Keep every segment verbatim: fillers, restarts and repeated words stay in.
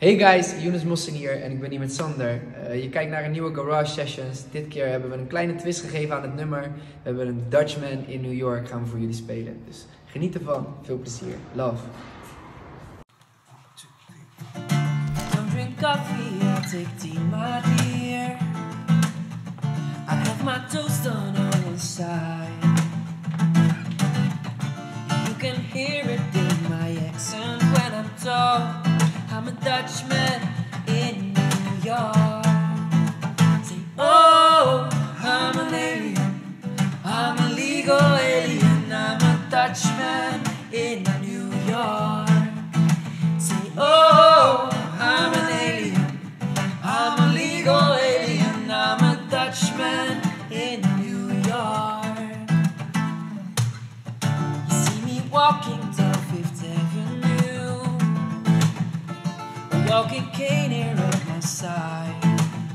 Hey guys, Younes Mossing hier en ik ben hier met Sander. Uh, je kijkt naar een nieuwe Garage Sessions. Dit keer hebben we een kleine twist gegeven aan het nummer. We hebben een Dutchman in New York gaan we voor jullie spelen. Dus geniet ervan, veel plezier. Love. Don't drink coffee, I'll take tea, my dear. I have my toast on one side. You can hear it in my accent when I'm talking. I'm a Dutchman in New York. Say, oh, I'm an alien. I'm a legal alien. I'm a Dutchman in New York. Say, oh, I'm an alien. I'm a legal alien. I'm a Dutchman in New York. You see me walking down Fifth Avenue. Walking cane here at my side.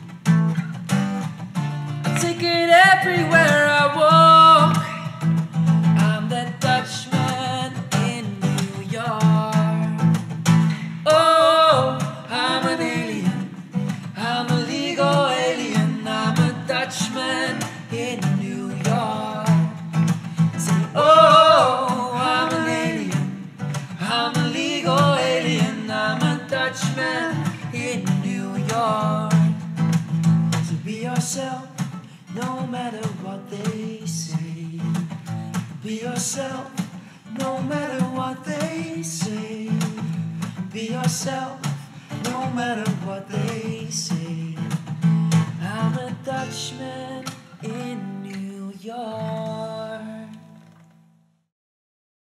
I take it everywhere I walk. I'm that Dutchman in New York. Oh, I'm an alien. I'm a legal alien. I'm a Dutchman in New York. Say, oh, I'm an alien. I'm a legal alien. I'm a Dutchman in New York. So be yourself, no matter what they say. Be yourself, no matter what they say. Be yourself, no matter what they say. I'm a Dutchman in New York.